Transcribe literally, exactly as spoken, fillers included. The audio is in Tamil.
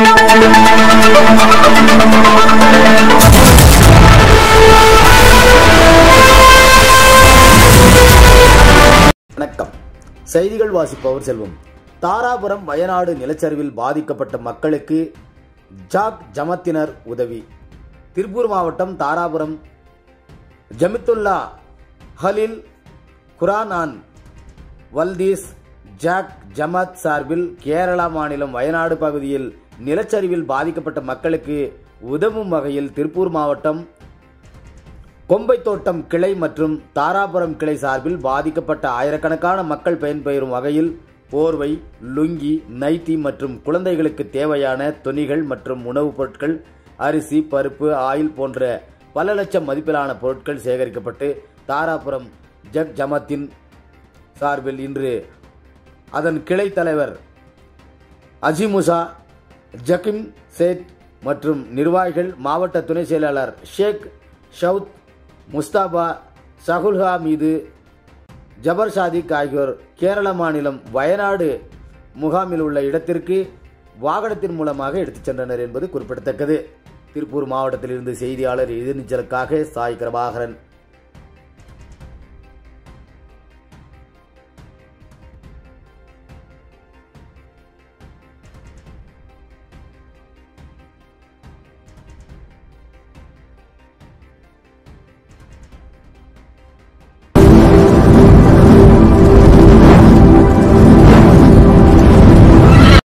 வணக்கம். செய்திகள் வாசிப்பவர் செல்வம். தாராபுரம் வயநாடு நிலச்சரிவில் பாதிக்கப்பட்ட மக்களுக்கு ஜாக் ஜமத்தினர் உதவி. திருப்பூர் மாவட்டம் தாராபுரம் ஜமித்துல்லா ஹலில் குரானான் வல்தீஸ் ஜாக் ஜமத் சார்பில் கேரளா மாநிலம் வயநாடு பகுதியில் நிலச்சரிவில் பாதிக்கப்பட்ட மக்களுக்கு உதவும் வகையில் திருப்பூர் மாவட்டம் கொம்பைத்தோட்டம் கிளை மற்றும் தாராபுரம் கிளை சார்பில் பாதிக்கப்பட்ட ஆயிரக்கணக்கான மக்கள் பயன்பெறும் வகையில் போர்வை, லுங்கி, நைட்டி மற்றும் குழந்தைகளுக்கு தேவையான துணிகள் மற்றும் உணவுப் பொருட்கள், அரிசி, பருப்பு, ஆயில் போன்ற பல லட்சம் மதிப்பிலான பொருட்கள் சேகரிக்கப்பட்டு தாராபுரம் ஜக் ஜமத்தின் சார்பில் இன்று அதன் கிளை தலைவர் அஜிமுசா ஜக்கிம் சேட் மற்றும் நிர்வாகிகள், மாவட்ட துணை செயலாளர் ஷேக் ஷவுத் முஸ்தாபா சகுல்ஹா மீது ஜபர் சாதிக் ஆகியோர் கேரள மாநிலம் வயநாடு முகாமில் உள்ள இடத்திற்கு வாகனத்தின் மூலமாக எடுத்துச் சென்றனர் என்பது குறிப்பிடத்தக்கது. திருப்பூர் மாவட்டத்திலிருந்து செய்தியாளர் எதிர்நீச்சலுக்காக சாய் கிருபாகரன்.